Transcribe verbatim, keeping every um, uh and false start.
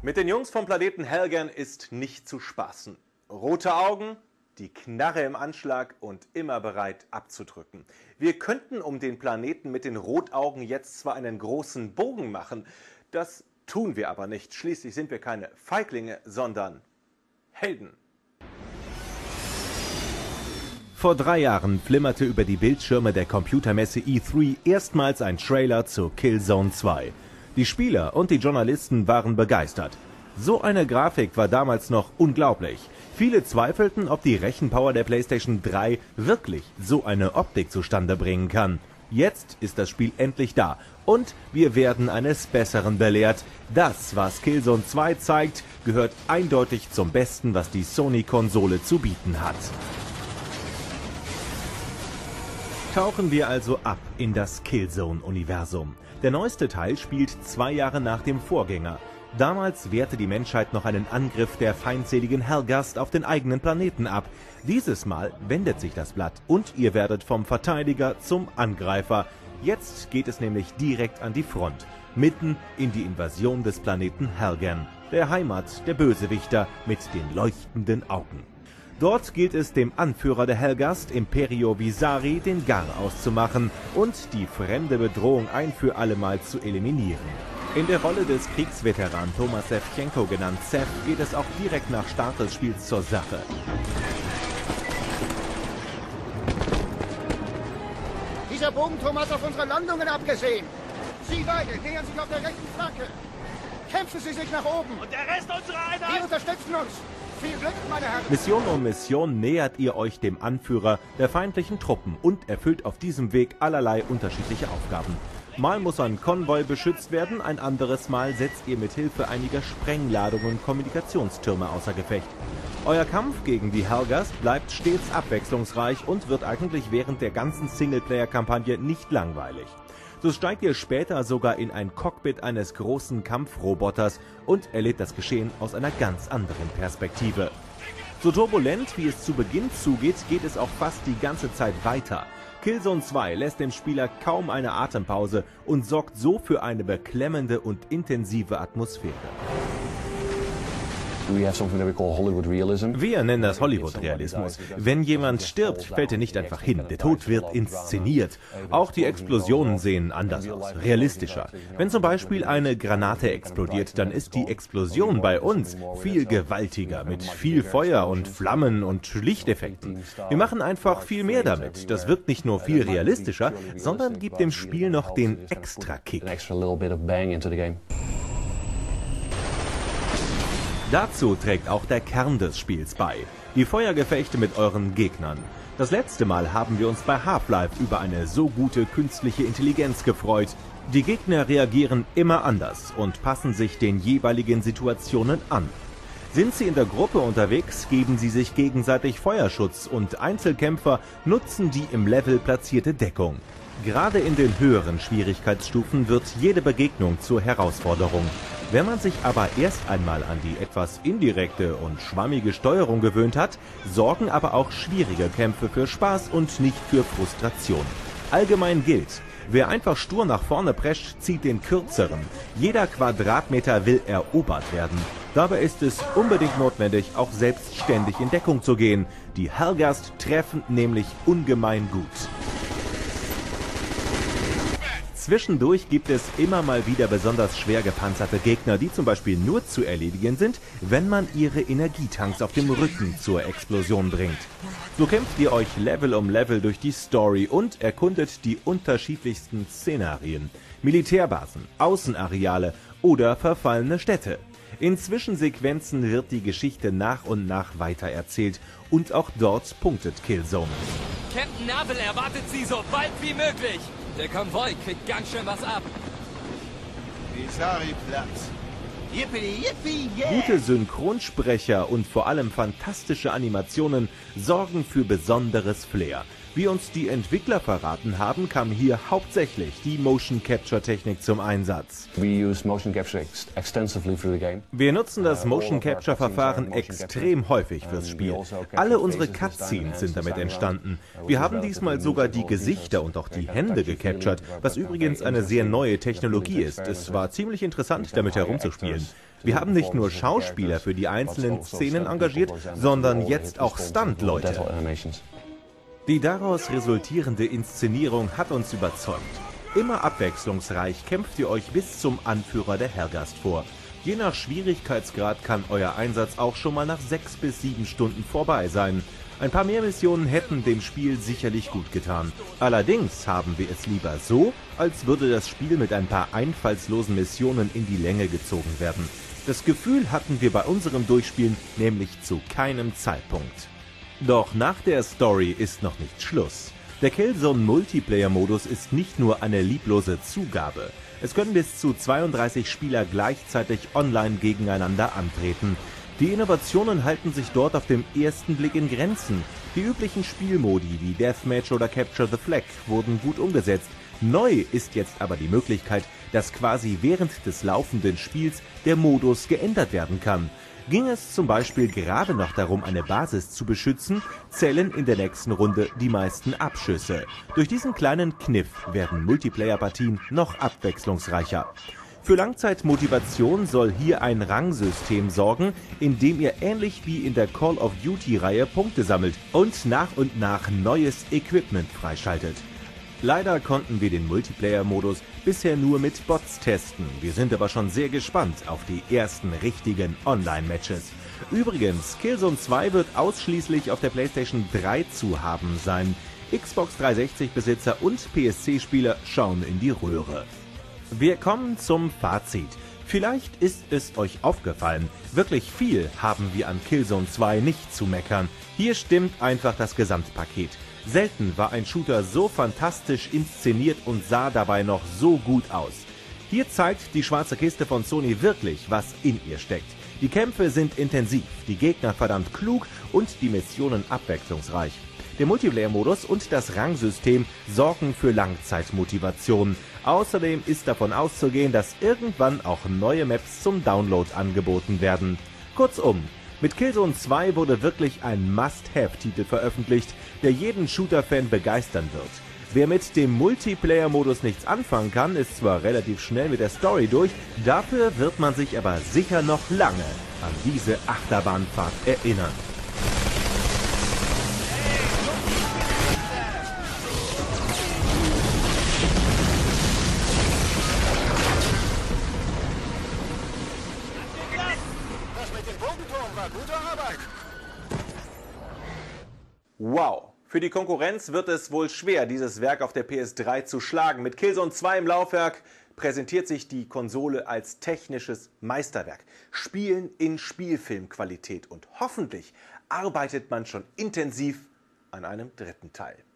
Mit den Jungs vom Planeten Helghan ist nicht zu spaßen. Rote Augen, die Knarre im Anschlag und immer bereit abzudrücken. Wir könnten um den Planeten mit den Rotaugen jetzt zwar einen großen Bogen machen, das tun wir aber nicht. Schließlich sind wir keine Feiglinge, sondern Helden. Vor drei Jahren flimmerte über die Bildschirme der Computermesse E drei erstmals ein Trailer zu Killzone zwei. Die Spieler und die Journalisten waren begeistert. So eine Grafik war damals noch unglaublich. Viele zweifelten, ob die Rechenpower der PlayStation drei wirklich so eine Optik zustande bringen kann. Jetzt ist das Spiel endlich da und wir werden eines Besseren belehrt. Das, was Killzone zwei zeigt, gehört eindeutig zum Besten, was die Sony-Konsole zu bieten hat. Tauchen wir also ab in das Killzone-Universum. Der neueste Teil spielt zwei Jahre nach dem Vorgänger. Damals wehrte die Menschheit noch einen Angriff der feindseligen Helghast auf den eigenen Planeten ab. Dieses Mal wendet sich das Blatt und ihr werdet vom Verteidiger zum Angreifer. Jetzt geht es nämlich direkt an die Front, mitten in die Invasion des Planeten Helghan, der Heimat der Bösewichter mit den leuchtenden Augen. Dort gilt es dem Anführer der Helghast, Imperio Visari, den Gar auszumachen und die fremde Bedrohung ein für allemal zu eliminieren. In der Rolle des Kriegsveteran Thomas Sevchenko, genannt Sev, geht es auch direkt nach Start des Spiels zur Sache. Dieser Bogenturm hat auf unsere Landungen abgesehen. Sie beide nähern sich auf der rechten Flanke. Kämpfen Sie sich nach oben. Und der Rest unserer Einheit? Wir unterstützen uns. Viel Glück, meine Herren. Mission um Mission nähert ihr euch dem Anführer der feindlichen Truppen und erfüllt auf diesem Weg allerlei unterschiedliche Aufgaben. Mal muss ein Konvoi beschützt werden, ein anderes Mal setzt ihr mit Hilfe einiger Sprengladungen Kommunikationstürme außer Gefecht. Euer Kampf gegen die Helghast bleibt stets abwechslungsreich und wird eigentlich während der ganzen Singleplayer-Kampagne nicht langweilig. So steigt ihr später sogar in ein Cockpit eines großen Kampfroboters und erlebt das Geschehen aus einer ganz anderen Perspektive. So turbulent wie es zu Beginn zugeht, geht es auch fast die ganze Zeit weiter. Killzone zwei lässt dem Spieler kaum eine Atempause und sorgt so für eine beklemmende und intensive Atmosphäre. Wir nennen das Hollywood-Realismus. Wenn jemand stirbt, fällt er nicht einfach hin. Der Tod wird inszeniert. Auch die Explosionen sehen anders aus, realistischer. Wenn zum Beispiel eine Granate explodiert, dann ist die Explosion bei uns viel gewaltiger, mit viel Feuer und Flammen und Lichteffekten. Wir machen einfach viel mehr damit. Das wirkt nicht nur viel realistischer, sondern gibt dem Spiel noch den Extra-Kick. Dazu trägt auch der Kern des Spiels bei, die Feuergefechte mit euren Gegnern. Das letzte Mal haben wir uns bei Half-Life über eine so gute künstliche Intelligenz gefreut. Die Gegner reagieren immer anders und passen sich den jeweiligen Situationen an. Sind sie in der Gruppe unterwegs, geben sie sich gegenseitig Feuerschutz und Einzelkämpfer nutzen die im Level platzierte Deckung. Gerade in den höheren Schwierigkeitsstufen wird jede Begegnung zur Herausforderung. Wenn man sich aber erst einmal an die etwas indirekte und schwammige Steuerung gewöhnt hat, sorgen aber auch schwierige Kämpfe für Spaß und nicht für Frustration. Allgemein gilt, wer einfach stur nach vorne prescht, zieht den kürzeren. Jeder Quadratmeter will erobert werden. Dabei ist es unbedingt notwendig, auch selbstständig in Deckung zu gehen. Die Helghast treffen nämlich ungemein gut. Zwischendurch gibt es immer mal wieder besonders schwer gepanzerte Gegner, die zum Beispiel nur zu erledigen sind, wenn man ihre Energietanks auf dem Rücken zur Explosion bringt. So kämpft ihr euch Level um Level durch die Story und erkundet die unterschiedlichsten Szenarien, Militärbasen, Außenareale oder verfallene Städte. In Zwischensequenzen wird die Geschichte nach und nach weitererzählt und auch dort punktet Killzone. Captain Navel erwartet Sie so bald wie möglich. Der Konvoi kriegt ganz schön was ab. Visari Platz. Yippie, yippie, yeah. Gute Synchronsprecher und vor allem fantastische Animationen sorgen für besonderes Flair. Wie uns die Entwickler verraten haben, kam hier hauptsächlich die Motion Capture Technik zum Einsatz. Wir nutzen das Motion Capture Verfahren extrem häufig fürs Spiel. Alle unsere Cutscenes sind damit entstanden. Wir haben diesmal sogar die Gesichter und auch die Hände gecaptured, was übrigens eine sehr neue Technologie ist. Es war ziemlich interessant, damit herumzuspielen. Wir haben nicht nur Schauspieler für die einzelnen Szenen engagiert, sondern jetzt auch Stunt-Leute. Die daraus resultierende Inszenierung hat uns überzeugt. Immer abwechslungsreich kämpft ihr euch bis zum Anführer der Helghast vor. Je nach Schwierigkeitsgrad kann euer Einsatz auch schon mal nach sechs bis sieben Stunden vorbei sein. Ein paar mehr Missionen hätten dem Spiel sicherlich gut getan. Allerdings haben wir es lieber so, als würde das Spiel mit ein paar einfallslosen Missionen in die Länge gezogen werden. Das Gefühl hatten wir bei unserem Durchspielen nämlich zu keinem Zeitpunkt. Doch nach der Story ist noch nicht Schluss. Der Killzone-Multiplayer-Modus ist nicht nur eine lieblose Zugabe. Es können bis zu zweiunddreißig Spieler gleichzeitig online gegeneinander antreten. Die Innovationen halten sich dort auf den ersten Blick in Grenzen. Die üblichen Spielmodi wie Deathmatch oder Capture the Flag wurden gut umgesetzt. Neu ist jetzt aber die Möglichkeit, dass quasi während des laufenden Spiels der Modus geändert werden kann. Ging es zum Beispiel gerade noch darum, eine Basis zu beschützen, zählen in der nächsten Runde die meisten Abschüsse. Durch diesen kleinen Kniff werden Multiplayer-Partien noch abwechslungsreicher. Für Langzeitmotivation soll hier ein Rangsystem sorgen, in dem ihr ähnlich wie in der Call of Duty-Reihe Punkte sammelt und nach und nach neues Equipment freischaltet. Leider konnten wir den Multiplayer-Modus bisher nur mit Bots testen. Wir sind aber schon sehr gespannt auf die ersten richtigen Online-Matches. Übrigens, Killzone zwei wird ausschließlich auf der PlayStation drei zu haben sein. Xbox dreihundertsechzig-Besitzer und P S C-Spieler schauen in die Röhre. Wir kommen zum Fazit. Vielleicht ist es euch aufgefallen, wirklich viel haben wir an Killzone zwei nicht zu meckern. Hier stimmt einfach das Gesamtpaket. Selten war ein Shooter so fantastisch inszeniert und sah dabei noch so gut aus. Hier zeigt die schwarze Kiste von Sony wirklich, was in ihr steckt. Die Kämpfe sind intensiv, die Gegner verdammt klug und die Missionen abwechslungsreich. Der Multiplayer-Modus und das Rangsystem sorgen für Langzeitmotivation. Außerdem ist davon auszugehen, dass irgendwann auch neue Maps zum Download angeboten werden. Kurzum, mit Killzone zwei wurde wirklich ein Must-Have-Titel veröffentlicht, der jeden Shooter-Fan begeistern wird. Wer mit dem Multiplayer-Modus nichts anfangen kann, ist zwar relativ schnell mit der Story durch, dafür wird man sich aber sicher noch lange an diese Achterbahnfahrt erinnern. Wow, für die Konkurrenz wird es wohl schwer, dieses Werk auf der P S drei zu schlagen. Mit Killzone zwei im Laufwerk präsentiert sich die Konsole als technisches Meisterwerk. Spielen in Spielfilmqualität und hoffentlich arbeitet man schon intensiv an einem dritten Teil.